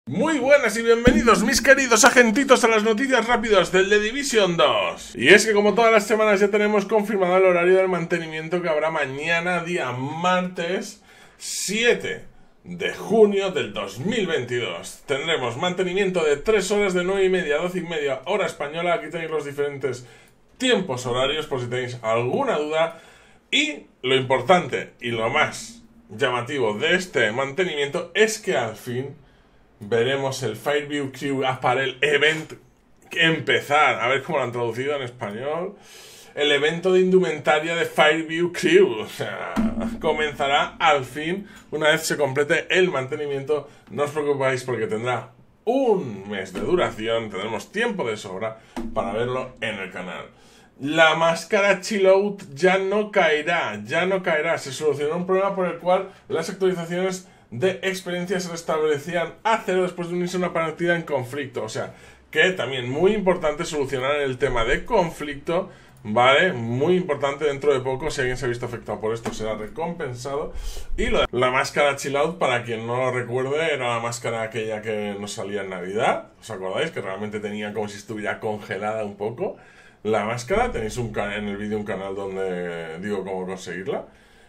Muy buenas y bienvenidos mis queridos agentitos a las noticias rápidas del The Division 2. Y es que como todas las semanas ya tenemos confirmado el horario del mantenimiento que habrá mañana día martes 7 de junio del 2022. Tendremos mantenimiento de 3 horas de 9:30 a 12:30 hora española. Aquí tenéis los diferentes tiempos horarios por si tenéis alguna duda. Y lo importante y lo más llamativo de este mantenimiento es que al fin veremos el Fireview Crew Apparel Event empezar. A ver cómo lo han traducido en español. El evento de indumentaria de Fireview Crew. O sea, comenzará al fin una vez se complete el mantenimiento. No os preocupéis porque tendrá un mes de duración. Tendremos tiempo de sobra para verlo en el canal. La máscara Chillout ya no caerá. Se solucionó un problema por el cual las actualizaciones de experiencia se restablecían a cero después de unirse a una partida en conflicto. O sea, que también muy importante solucionar el tema de conflicto, ¿vale? Muy importante, dentro de poco, si alguien se ha visto afectado por esto, será recompensado. Y la máscara Chill Out, para quien no lo recuerde, era la máscara aquella que nos salía en Navidad. ¿Os acordáis? Que realmente tenía como si estuviera congelada un poco. La máscara, tenéis en el vídeo un canal donde digo cómo conseguirla.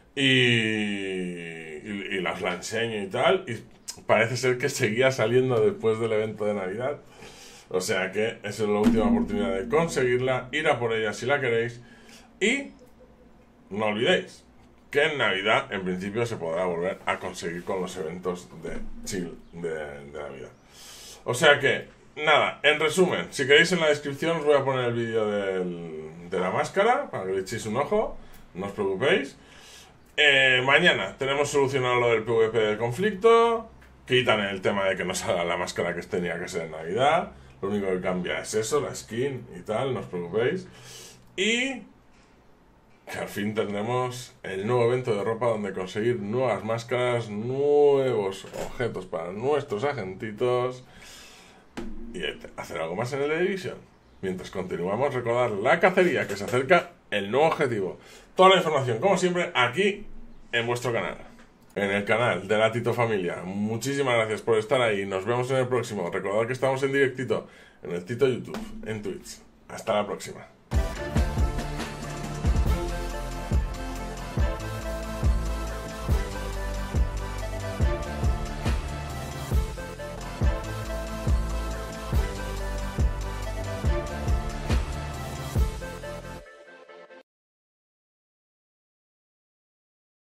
Y las la enseño y tal. Y parece ser que seguía saliendo después del evento de Navidad. O sea que esa es la última oportunidad de conseguirla. Ir a por ella si la queréis. Y no olvidéis que en Navidad, en principio, se podrá volver a conseguir con los eventos de chill de Navidad. O sea que, nada, en resumen, si queréis en la descripción os voy a poner el vídeo de la máscara para que le echéis un ojo. No os preocupéis. Mañana tenemos solucionado lo del PvP del conflicto. Quitan el tema de que no salga la máscara que tenía que ser en Navidad. Lo único que cambia es eso, la skin y tal, no os preocupéis. Y que al fin tendremos el nuevo evento de ropa donde conseguir nuevas máscaras, nuevos objetos para nuestros agentitos y hacer algo más en el The Division. Mientras continuamos, recordar la cacería, que se acerca el nuevo objetivo. Toda la información, como siempre, aquí en vuestro canal, en el canal de la Tito Familia. Muchísimas gracias por estar ahí. Nos vemos en el próximo. Recordad que estamos en directito en el Tito YouTube, en Twitch. Hasta la próxima.